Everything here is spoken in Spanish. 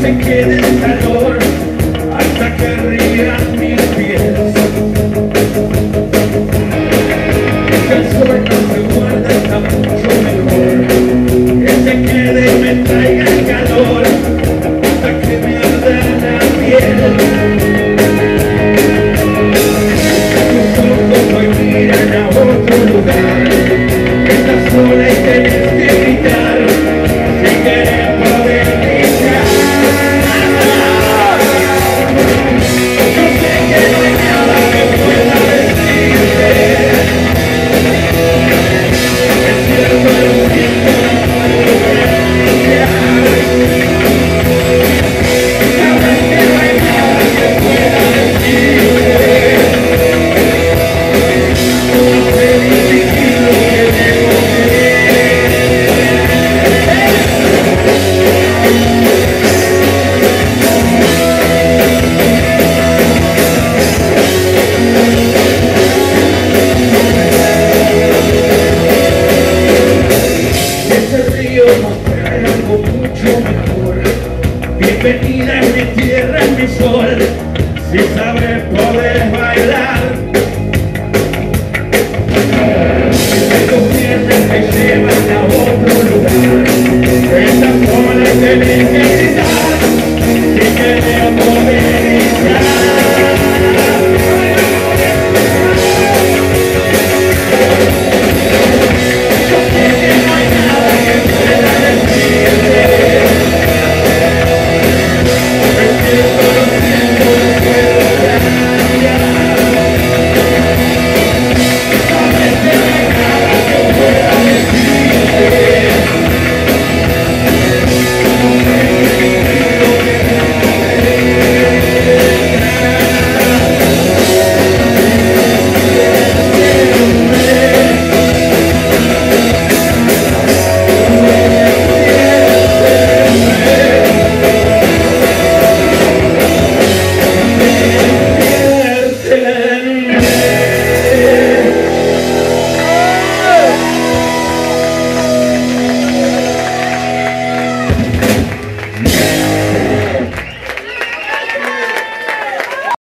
se quede el calor hasta que rían mis pies. Que el sol no se guarda está mucho mejor, que se quede y me traiga el calor hasta que me arda la piel. Tus ojos hoy miran a otro lugar, estás sola y tienes que gritar si quieres poder gritar. Yo sé que no hay nada que pueda decirte, es cierto, lo siento, no puedo renunciar. Sabes que no hay nada que pueda decirte, no sé distinguir lo que debo querer. Ese río nos trae algo mucho mejor. Bienvenida en mi tierra, en mi sol, si sabes poder bailar. Si te conviertes te llevan a otro lugar.